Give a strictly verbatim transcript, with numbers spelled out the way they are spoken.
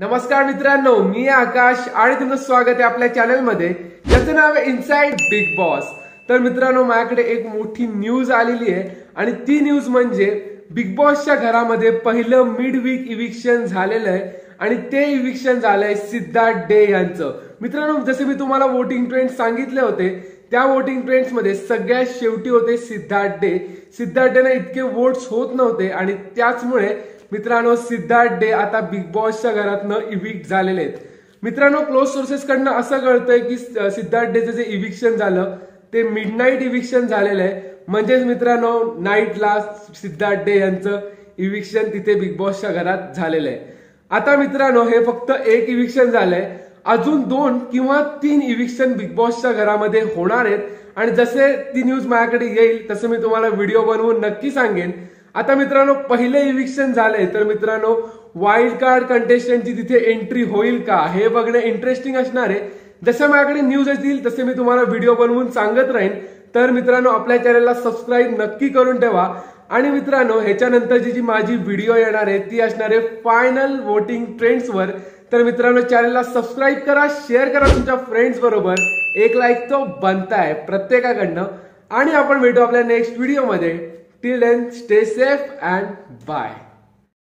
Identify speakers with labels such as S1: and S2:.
S1: नमस्कार मित्रांनो, मी आकाश आणि तुमचं स्वागत आहे आपल्या चॅनलमध्ये ज्याचं नाव आहे इनसाइड बिग बॉस। तर मित्रांनो, माझ्याकडे एक मोठी न्यूज आलेली आहे आणि ती न्यूज म्हणजे बिग बॉसच्या घरामध्ये पहिलं मिड वीक इविक्शन झालेलं आहे आणि ते इविक्शन झालंय सिद्धार्थ डे यांचं। मित्रांनो, जसे मी तुम्हाला वोटिंग ट्रेंड्स सांगितले होते त्या वोटिंग ट्रेंड्स मध्ये सगळ्यात शेवटी होते सिद्धार्थ डे। सिद्धार्थ डेना इतके वोट्स होत नव्हते आणि त्याचमुळे मित्रांनो सिद्धार्थ डे आता बिग बॉसच्या घरातनं इविक्ट झालेले आहेत। मित्रांनो, क्लोज सोर्सेस कडनं असं कळतंय की सिद्धार्थ डेचं जे इविक्शन झालं ते मिडनाईट इविक्शन झालेलं आहे, म्हणजेच मित्रांनो नाईटला सिद्धार्थ डे यांचं इविक्शन तिथे बिग बॉसच्या घरात झालेलं आहे। आता मित्रांनो, हे फक्त एक इविक्शन झालंय, अजून दोन किंवा तीन इविक्शन बिग बॉसच्या घरामध्ये होणार आहेत आणि जसे ती न्यूज माझ्याकडे येईल तसं मी तुम्हाला व्हिडिओ बनवून नक्की सांगेन। आता मित्रांनो, पहिले इविक्शन झालंय तर मित्रांनो वाईल्ड कार्ड कंटेस्टंटची तिथे एंट्री होईल का हे बघणं इंटरेस्टिंग असणार आहे। जसं माझ्याकडे न्यूज येतील तसे मी तुम्हाला व्हिडिओ बनवून सांगत राहीन। तर मित्रांनो, आपल्या चॅनलला सबस्क्राईब नक्की करून ठेवा आणि मित्रांनो ह्याच्यानंतरची जी माझी व्हिडिओ येणार आहे ती असणार आहे फायनल वोटिंग ट्रेंड्सवर। तर मित्रांनो, चॅनलला सबस्क्राईब करा, शेअर करा तुमच्या फ्रेंड्स बरोबर, एक लाईक तो बनताय प्रत्येकाकडनं आणि आपण भेटू आपल्या नेक्स्ट व्हिडिओमध्ये। Till then, stay safe and bye.